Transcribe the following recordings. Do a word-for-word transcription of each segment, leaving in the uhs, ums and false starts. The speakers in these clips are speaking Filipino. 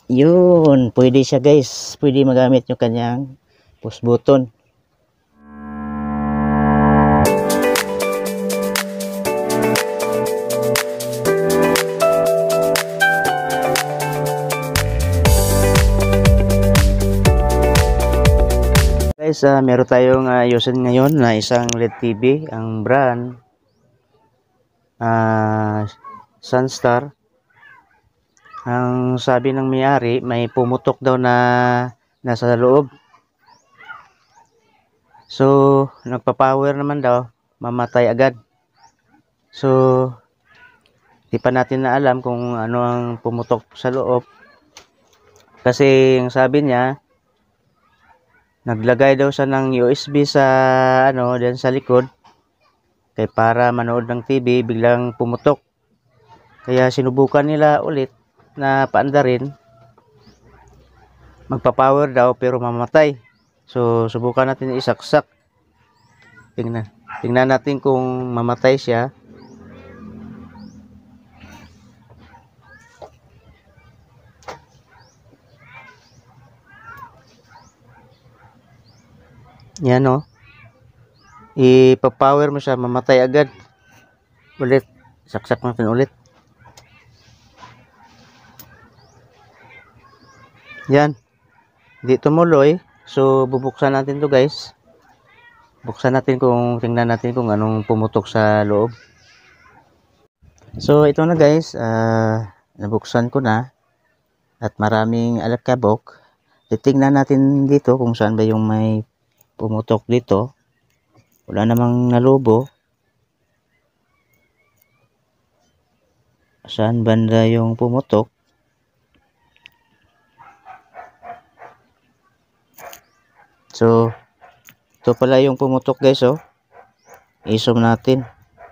Yun, pwede siya guys. Pwede magamit yung kanyang push button. Guys, uh, meron tayong uh, ayusin ngayon na isang L E D T V. Ang brand uh, Sunstar. Ang sabi ng may-ari, may pumutok daw na nasa loob. So, nagpa-power naman daw, mamatay agad. So, di pa natin na alam kung ano ang pumutok sa loob. Kasi, ang sabi niya, naglagay daw siya ng U S B sa, ano, diyan sa likod. Kaya para manood ng T V, biglang pumutok. Kaya sinubukan nila ulit na paandarin, magpa-power daw pero mamamatay. So subukan natin isaksak. Tingnan. Tingnan natin kung mamatay siya. Yan o. Ipa-power mo siya, mamatay agad. Ulit. Saksak natin ulit. Yan. Hindi tumuloy. So, bubuksan natin to guys. Buksan natin kung, tingnan natin kung anong pumutok sa loob. So, ito na guys. Uh, nabuksan ko na. At maraming alakabok. Titingnan natin dito kung saan ba yung may pumutok dito. Wala namang nalubo. Saan banda yung pumutok? So, ito pala yung pumutok guys, oh. I-zoom natin.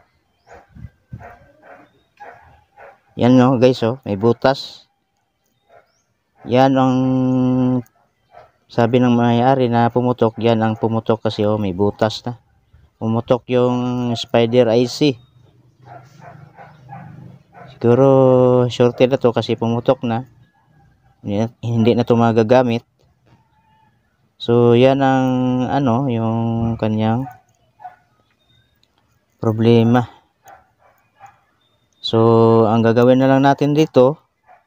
Yan no guys, oh, may butas. Yan ang sabi ng may-ari na pumutok. Yan ang pumutok kasi, oh, may butas na. Pumutok yung spider I C. Siguro shorted na to kasi pumutok na. Hindi na to magagamit. So, yan ang ano, yung kanyang problema. So, ang gagawin na lang natin dito,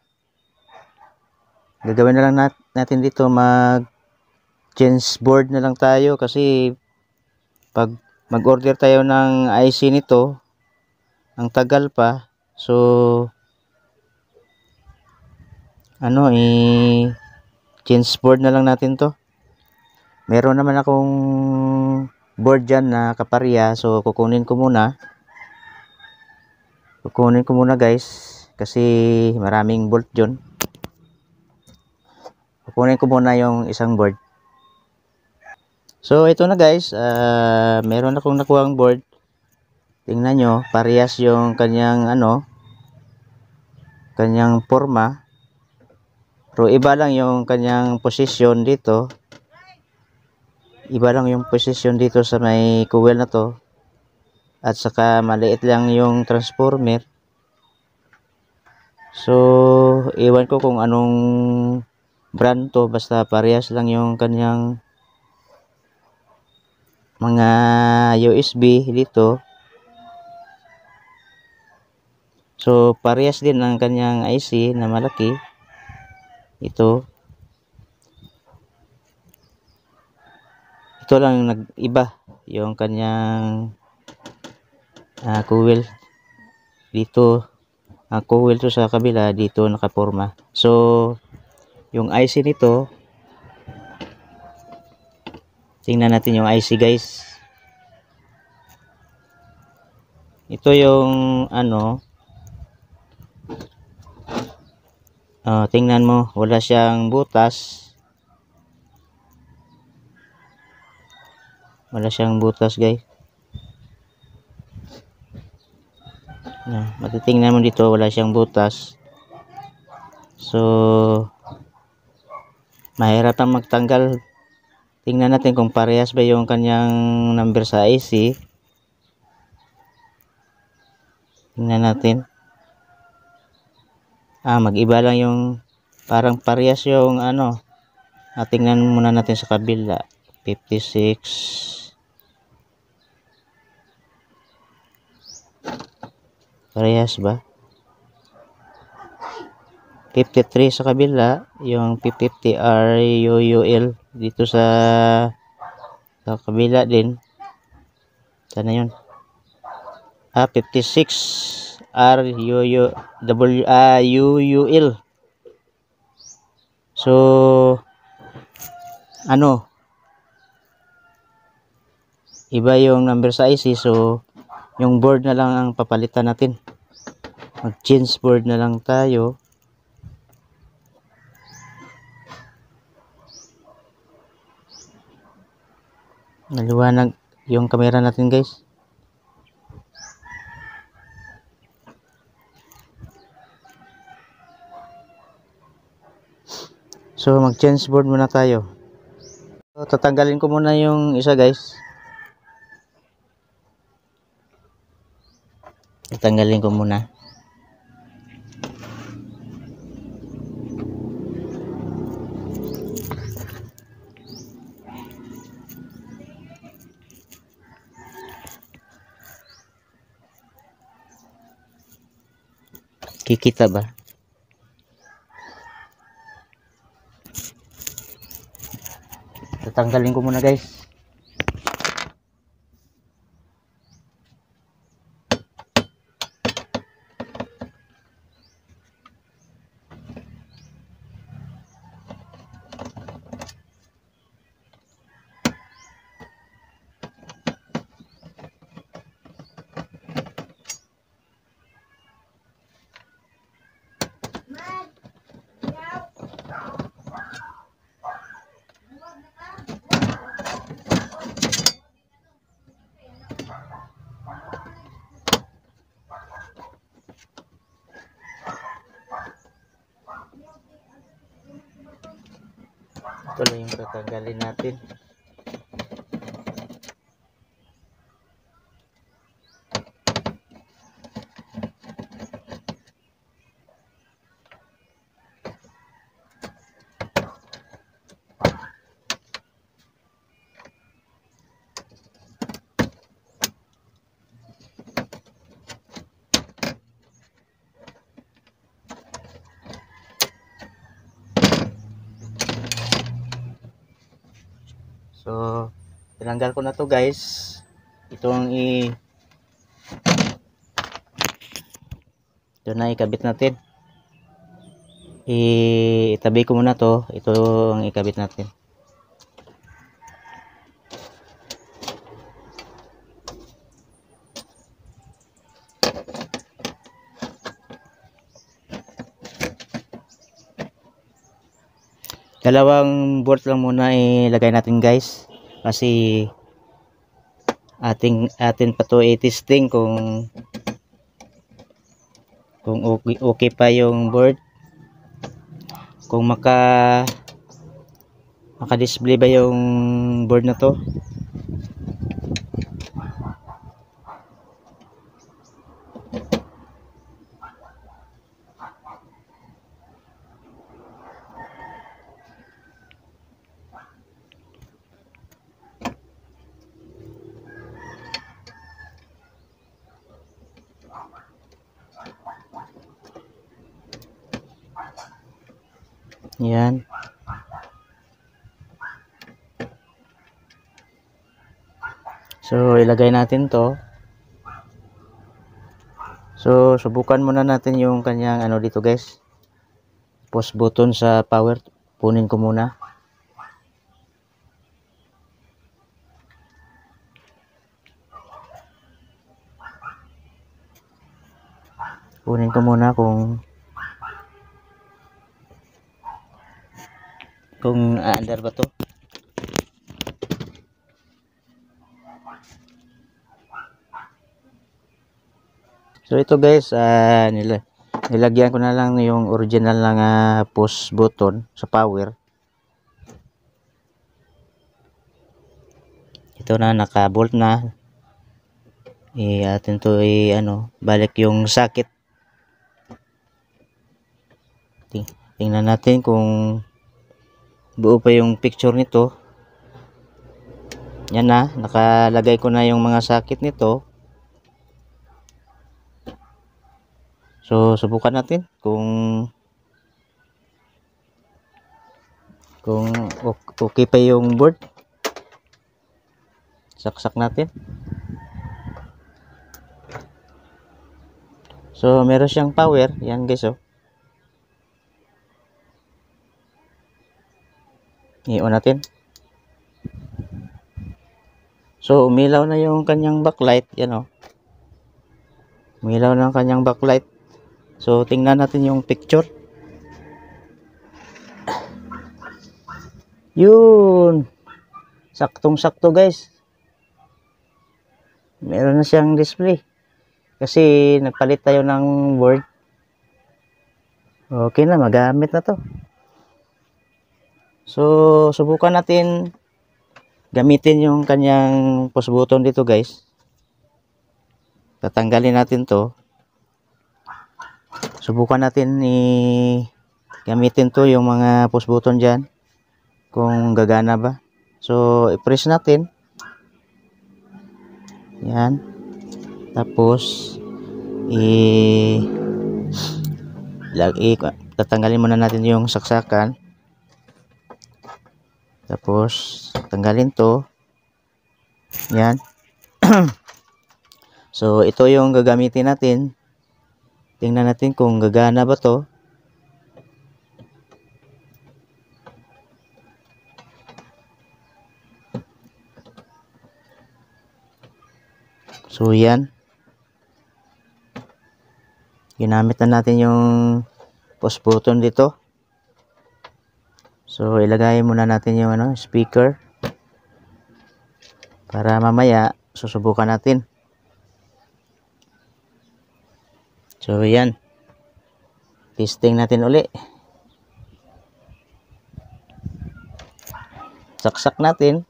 gagawin na lang nat natin dito, mag change board na lang tayo kasi pag mag-order tayo ng I C nito, ang tagal pa. So, ano, i-change board na lang natin to. Meron naman akong board dyan na kaparya. So, kukunin ko muna. Kukunin ko muna guys. Kasi maraming bolt dyan. Kukunin ko muna yung isang board. So, ito na guys. Uh, meron akong nakuhang board. Tingnan nyo. Parehas yung kanyang ano. Kanyang forma. Pero iba lang yung kanyang posisyon dito. Iba lang yung posisyon dito sa may coil na to. At saka maliit lang yung transformer. So, iwan ko kung anong brand to. Basta parehas lang yung kanyang mga U S B dito. So, parehas din ang kanyang I C na malaki. Ito. Ito lang nag-iba yung kanyang uh, coil dito. Ang coil to sa kabila, dito nakaporma. So, yung I C nito, tingnan natin yung I C guys. Ito yung ano, uh, tingnan mo, wala siyang butas. Wala siyang butas guys. Nah, matitingnan mo dito, wala siyang butas. So, mahirap ang magtanggal. Tingnan natin kung parehas ba yung kanyang number sa I C. Tingnan natin. Ah, mag-iba lang yung Parang parehas yung ano. Ah, tingnan muna natin sa kabila. fifty-six. Parehas ba? fifty-three sa kabila, yung P fifty R U U L dito sa sa kabila din. Sana yun. Ah, fifty-six R U U W ah, U U L. So ano? Iba yung number sa I C, so yung board na lang ang papalitan natin. Mag-change board na lang tayo. Naliwanag yung camera natin, guys. So mag-change board muna tayo. So tatanggalin ko muna yung isa, guys. Tatanggalin ko muna. Kikita ba? Tatanggalin ko muna, guys. Ito lang yung tatanggalin natin. So, tinanggal ko na to, guys. Itong i ito na ikabit natin. I itabi ko muna to. Ito ang ikabit natin. Dalawang bolt lang muna ilagay natin, guys, kasi ating atin pa to i-testing kung kung okay, okay pa yung board, kung maka maka-display ba yung board na to. Yan. So ilagay natin to. So subukan muna natin yung kanyang ano dito, guys. Pause button sa power. Punin ko muna. Punin ko muna kung kung aandar ba to. So ito, guys, uh, nila nilagyan ko na lang yung original lang uh, push button sa power. Ito na, naka-bolt na. I atin to i ano, balik yung socket. Tingnan natin kung buo pa yung picture nito. Yan na, nakalagay ko na yung mga sakit nito. So subukan natin kung kung okay pa yung board. Saksak natin. So meron siyang power. Yan guys, oh. I-on natin. So umilaw na yung kanyang backlight. Yan, oh. Umilaw na ang kanyang backlight. So tingnan natin yung picture. Yun. Saktong sakto guys. Meron na siyang display. Kasi nagpalit tayo ng board. Okay na, magamit na to. So subukan natin gamitin yung kanyang push button dito guys. Tatanggalin natin to. Subukan natin i gamitin to yung mga push button dyan. Kung gagana ba. So i-press natin. Yan. Tapos i lagi tatanggalin muna natin yung saksakan. Tapos tanggalin to. Yan. So ito yung gagamitin natin. Tingnan natin kung gagana ba to. So yan. Ginamit na natin yung push button dito. So ilagay muna natin yung ano, speaker. Para mamaya susubukan natin. So yan. Testing natin uli. Saksak natin.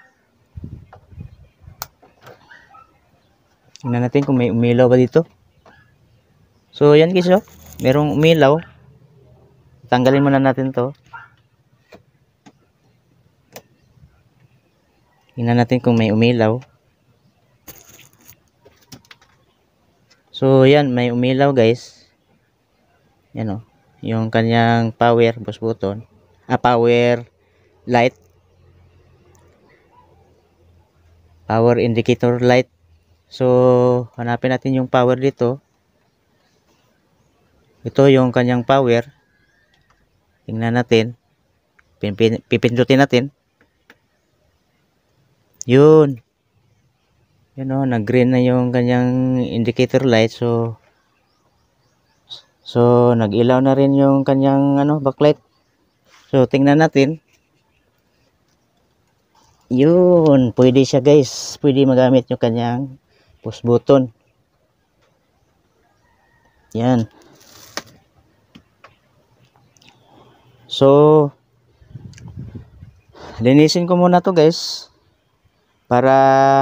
Tingnan natin kung may umilaw ba dito. So yan guys, oh. Merong umilaw. Tanggalin muna natin to. Tingnan natin kung may umilaw. So yan, may umilaw guys. Yan, oh. Yung kanyang power push button. Ah, power light. Power indicator light. So hanapin natin yung power dito. Ito yung kanyang power. Tingnan natin. Pipindutin natin. Yun. Yun, oh, nag-green na yung kanyang indicator light. So So nag-ilaw na rin yung kanyang ano, backlight. So tingnan natin. Yun, pwede siya guys. Pwede magamit yung kanyang push button. Yan. So linisin ko muna to guys. Para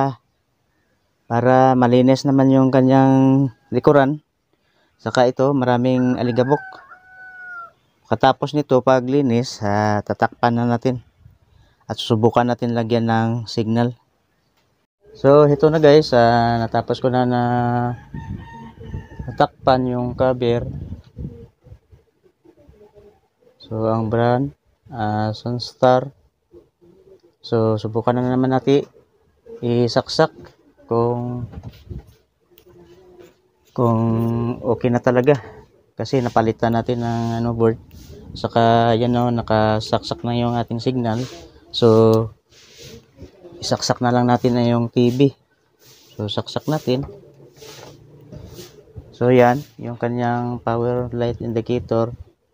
para malinis naman yung kanyang likuran. Saka ito, maraming aligabok. Katapos nito, paglinis, uh, tatakpan na natin. At subukan natin lagyan ng signal. So, ito na guys. Uh, natapos ko na na tatakpan yung cover. So, ang brand, uh, Sunstar. So, subukan na naman natin isaksak kung kung okay na talaga. Kasi napalitan natin ng ano, board. Saka yan, o, nakasaksak na yung ating signal. So isaksak na lang natin na yung T V. So saksak natin. So yan, yung kanyang power light indicator.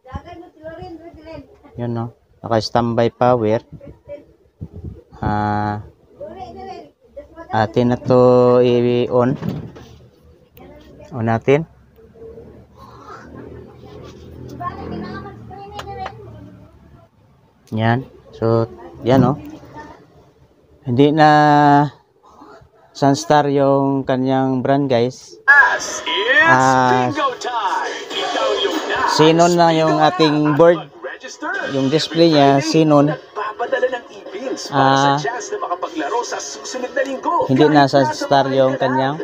Yun, no, naka standby power. Ah, uh, atin na to i-on. On natin. Yan. So yan, oh. Hindi na Sunstar yung kanyang brand guys. Ah, Xenon na yung ating board. Yung display niya, Xenon. Ah, hindi nasa star yung kanyang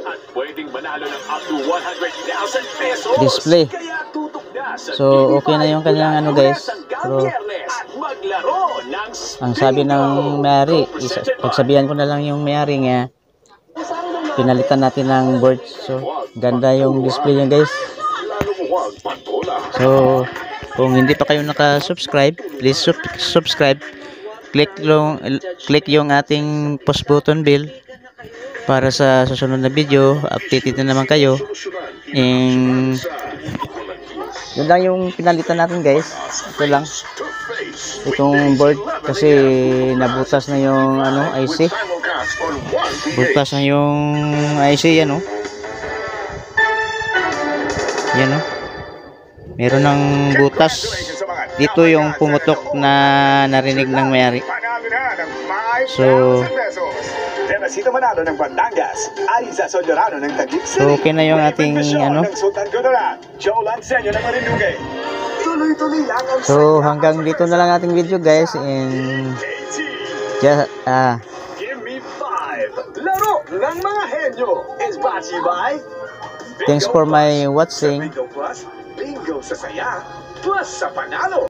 display. So, okay na yung kanyang ano guys. Pero, ang sabi ng may-ari, pagsabihan ko na lang yung may-ari nga, pinalitan natin ng board. So, ganda yung display niya guys. So, kung hindi pa kayo naka-subscribe, please sub subscribe. Click yung, click yung ating post button bell para sa susunod na video. Updated na naman kayo. And, yun lang yung pinalitan natin guys. Ito lang. Itong board kasi nabutas na yung ano, I C. Butas na yung I C yan oh. Yan oh. Meron ng butas. Dito yung pumutok na narinig ng may-ari. So, so okay na yung ating ano. So hanggang dito na lang ating video guys, and just ah Laro ng mga henyo is brought to you by thanks for my watching. Bingo Plus, bingo sa saya, plus sa panalo.